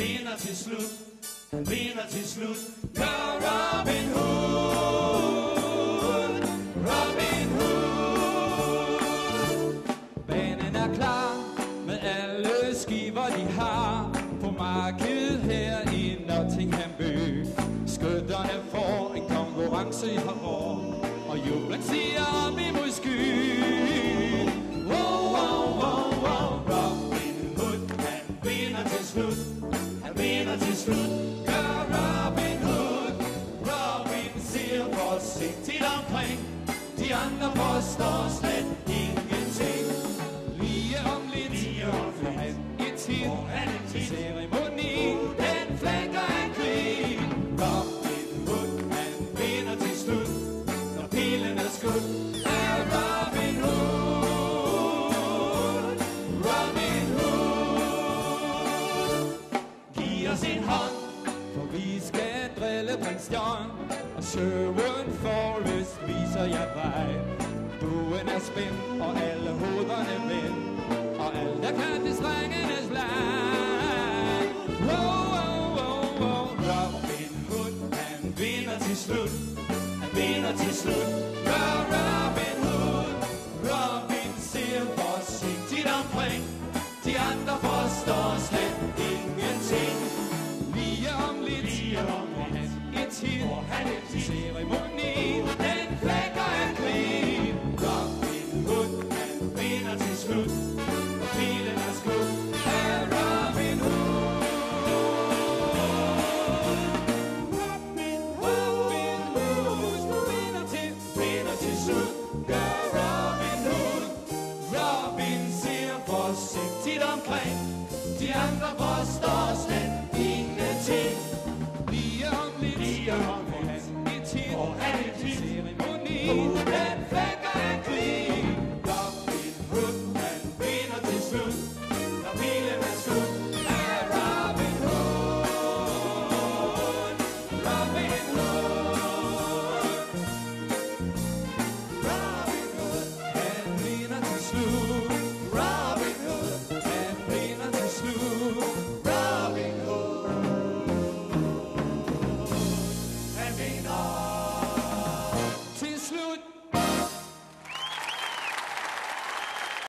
vinder til slut. Han vinder til slut. Gør Robin Hood, Robin Hood. Banen er klar med alle skiver de har på markedet her i Nottingham by. Skytterne får en konkurrence i Harborg, og jublen siger op imod skyen. Wow, wow, wow, wow. Robin Hood, han vinder til slut. Han vinder til slut. Gør Robin Hood. Robin ser forsigtigt omkring. De andre forstår slet ingenting. Lige om lidt får han et hit til ceremoni. Den flækker en krig. Robin Hood, han vinder til slut. Når pilen er skudt, er Robin Hood. Robin Hood. Giv os en hånd, For vi skal drille prins John, og Sherwood Forest viser jer vej. Buen er spændt, og alle hovederne vendt, og alt er kan til strengenes leg. Wow, wow, wow, wow. Robin Hood, han vinder til slut. Han vinder til slut. Gør Robin Hood. Robin ser forsigtigt omkring. De andre forstår slet ingenting. Lige om lidt får han et hit til ceremoni. Den flækker en krig. Robin Hood, han vinder til slut. Når pilen er skudt, er Robin Hood. Robin Hood, vinder til slut. Gør Robin Hood. Robin ser forsigtigt omkring. De andre